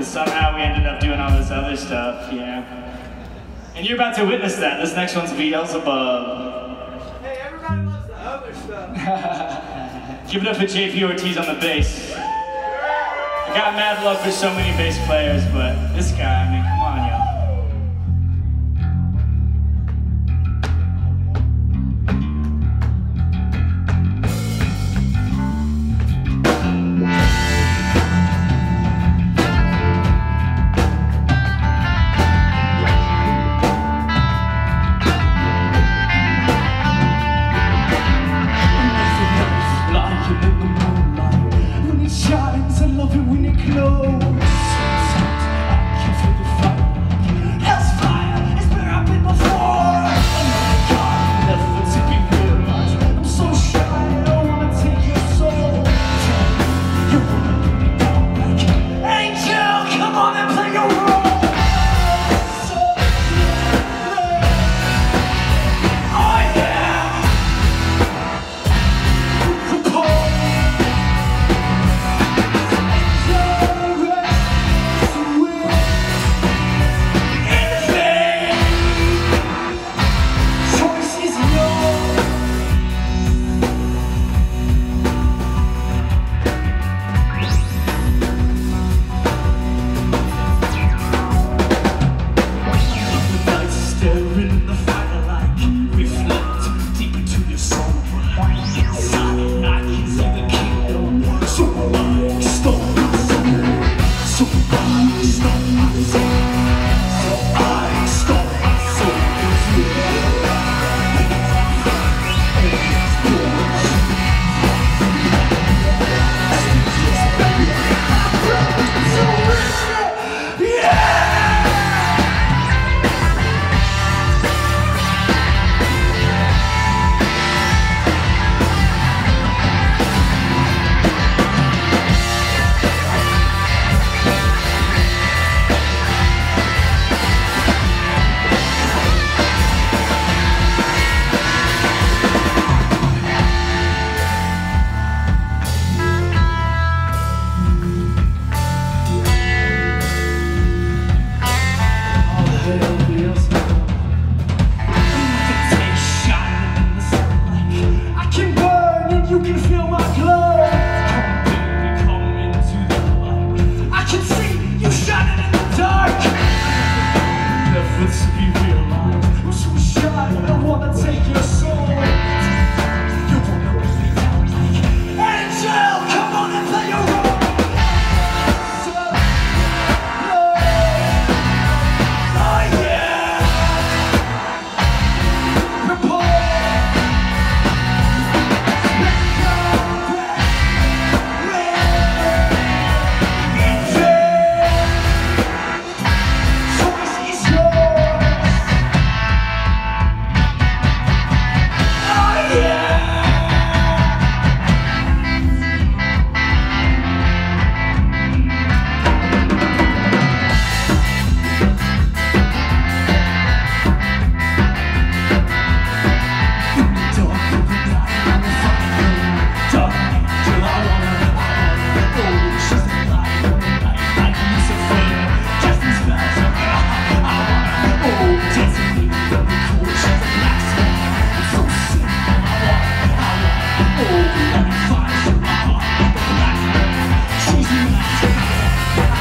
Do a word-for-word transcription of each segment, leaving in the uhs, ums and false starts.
somehow we ended up doing all this other stuff, you know. And you're about to witness that. This next one's Beelzebub. Hey, everybody loves the other stuff. Give it up for J P Ortiz on the bass. I got mad love for so many bass players, but this guy, I mean, come on, y'all.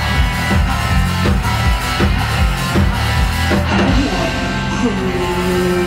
Oh,